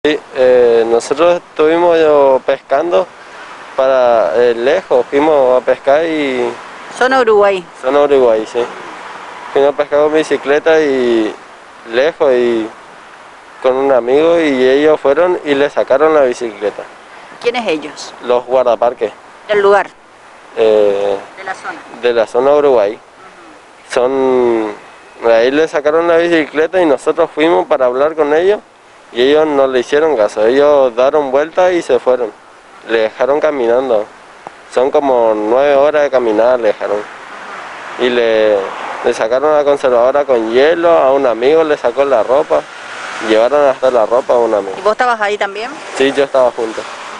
Sí, nosotros estuvimos pescando para lejos, fuimos a pescar y... Zona Uruguay. Zona Uruguay, sí. Fuimos a pescar con bicicleta y lejos y con un amigo y ellos fueron y le sacaron la bicicleta. ¿Quiénes ellos? Los guardaparques. Del lugar. De la zona. De la zona Uruguay. Son... Ahí le sacaron la bicicleta y nosotros fuimos para hablar con ellos. Y ellos no le hicieron caso, ellos daron vuelta y se fueron. Le dejaron caminando. Son como 9 horas de caminar, le dejaron. Y le sacaron a la conservadora con hielo, a un amigo le sacó la ropa. Llevaron hasta la ropa a un amigo. ¿Y vos estabas ahí también? Sí, yo estaba junto.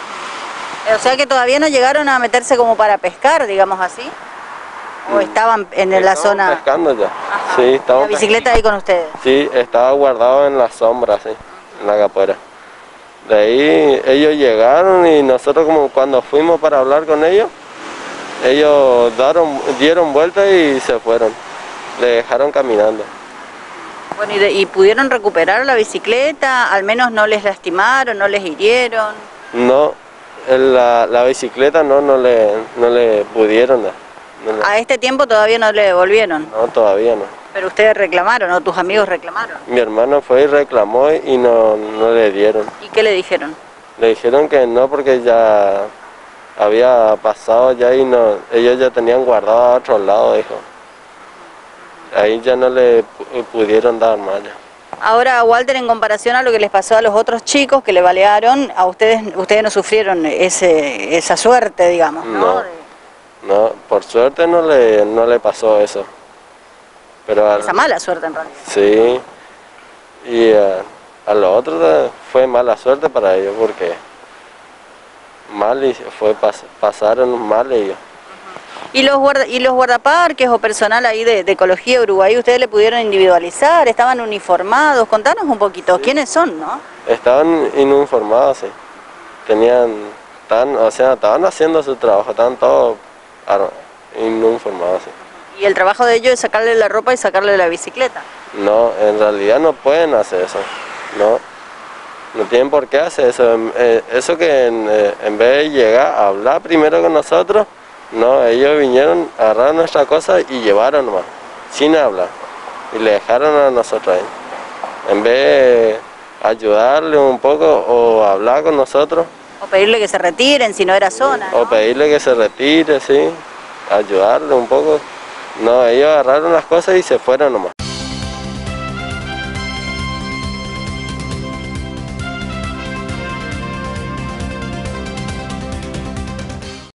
O sea que todavía no llegaron a meterse como para pescar, digamos así. ¿O estaban en la zona? Pescando ya. Ajá. Sí, estábamos. ¿La bicicleta ahí con ustedes? Sí, estaba guardado en la sombra, sí, en la capuera. De ahí ellos llegaron y nosotros como cuando fuimos para hablar con ellos, ellos dieron vuelta y se fueron. Le dejaron caminando. Bueno, ¿y pudieron recuperar la bicicleta? ¿Al menos no les lastimaron, no les hirieron? No, la bicicleta no le pudieron dar. ¿A este tiempo todavía no le devolvieron? No, todavía no. ¿Pero ustedes reclamaron o tus amigos reclamaron? Mi hermano fue y reclamó y no le dieron. ¿Y qué le dijeron? Le dijeron que no porque ya había pasado ya y no, ellos ya tenían guardado a otro lado, dijo. Ahí ya no le pudieron dar más. Ahora, Walter, en comparación a lo que les pasó a los otros chicos que le balearon, a ustedes no sufrieron esa suerte, digamos, ¿no? No, por suerte no le pasó eso. Pero Esa mala suerte en realidad. Sí, y a los otros fue mala suerte para ellos porque pasaron mal ellos. ¿Y los guardaparques o personal ahí de Ecología Uruguay, ustedes le pudieron individualizar? ¿Estaban uniformados? Contanos un poquito, sí. ¿Quiénes son, no? Estaban uniformados, sí. Estaban haciendo su trabajo, estaban todos uniformados, sí. ¿Y el trabajo de ellos es sacarle la ropa y sacarle la bicicleta? No, en realidad no pueden hacer eso, no tienen por qué hacer eso. Eso que en vez de llegar a hablar primero con nosotros, no, ellos vinieron, agarraron nuestra cosa y llevaron nomás, sin hablar, y le dejaron a nosotros ahí. En vez de ayudarle un poco o hablar con nosotros. O pedirle que se retiren si no era zona, ¿no? O pedirle que se retire, sí, ayudarle un poco. No, ellos agarraron las cosas y se fueron nomás.